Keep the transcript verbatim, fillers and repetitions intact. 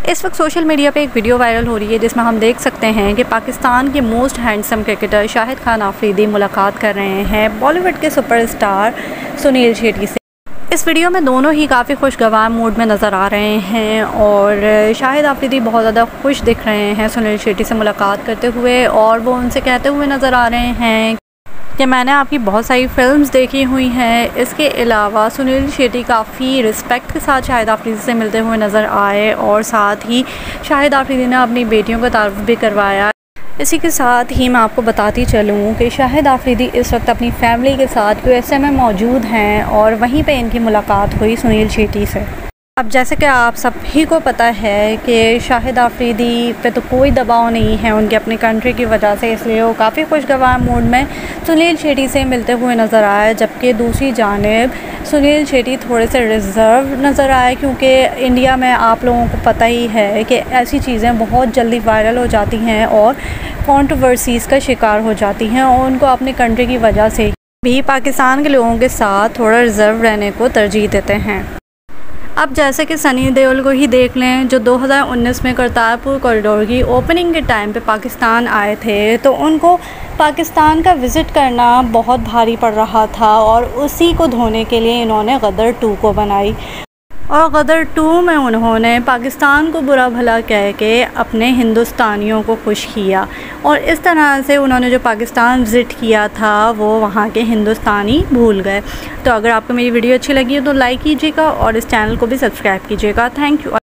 इस वक्त social media पे एक वीडियो वायरल हो रही है जिसमें हम देख सकते हैं कि पाकिस्तान के most handsome cricketer Shahid Khan Afridi मुलाकात कर रहे हैं बॉलीवुड के सुपरस्टार सुनील शेट्टी से। इस वीडियो में दोनों ही काफ़ी खुशगवार मूड में नज़र आ रहे हैं और शाहिद आफरीदी बहुत ज़्यादा खुश दिख रहे हैं सुनील शेट्टी से मुलाकात करते हुए, और वो उनसे कहते हुए नज़र आ रहे हैं कि मैंने आपकी बहुत सारी फिल्म्स देखी हुई हैं। इसके अलावा सुनील शेट्टी काफ़ी रिस्पेक्ट के साथ शाहिद आफरीदी से मिलते हुए नज़र आए और साथ ही शाहिद आफरीदी ने अपनी बेटियों का तारुफ भी करवाया। इसी के साथ ही मैं आपको बताती चलूँ कि शाहिद आफरीदी इस वक्त अपनी फैमिली के साथ यूएसए में मौजूद हैं और वहीं पे इनकी मुलाकात हुई सुनील शेट्टी से। अब जैसे कि आप सभी को पता है कि शाहिद आफरीदी पे तो कोई दबाव नहीं है उनके अपनी कंट्री की वजह से, इसलिए वो काफ़ी खुशगवार मूड में सुनील शेट्टी से मिलते हुए नज़र आए। जबकि दूसरी जानिब सुनील शेट्टी थोड़े से रिज़र्व नज़र आए, क्योंकि इंडिया में आप लोगों को पता ही है कि ऐसी चीज़ें बहुत जल्दी वायरल हो जाती हैं और कंट्रोवर्सीज़ का शिकार हो जाती हैं, और उनको अपनी कंट्री की वजह से भी पाकिस्तान के लोगों के साथ थोड़ा रिज़र्व रहने को तरजीह देते हैं। अब जैसे कि सनी देओल को ही देख लें, जो दो हज़ार उन्नीस में करतारपुर कॉरिडोर की ओपनिंग के टाइम पे पाकिस्तान आए थे, तो उनको पाकिस्तान का विज़िट करना बहुत भारी पड़ रहा था और उसी को धोने के लिए इन्होंने गदर टू को बनाई, और गदर टू में उन्होंने पाकिस्तान को बुरा भला कह के अपने हिंदुस्तानियों को खुश किया, और इस तरह से उन्होंने जो पाकिस्तान विज़िट किया था वो वहाँ के हिंदुस्तानी भूल गए। तो अगर आपको मेरी वीडियो अच्छी लगी है तो लाइक कीजिएगा और इस चैनल को भी सब्सक्राइब कीजिएगा। Thank you.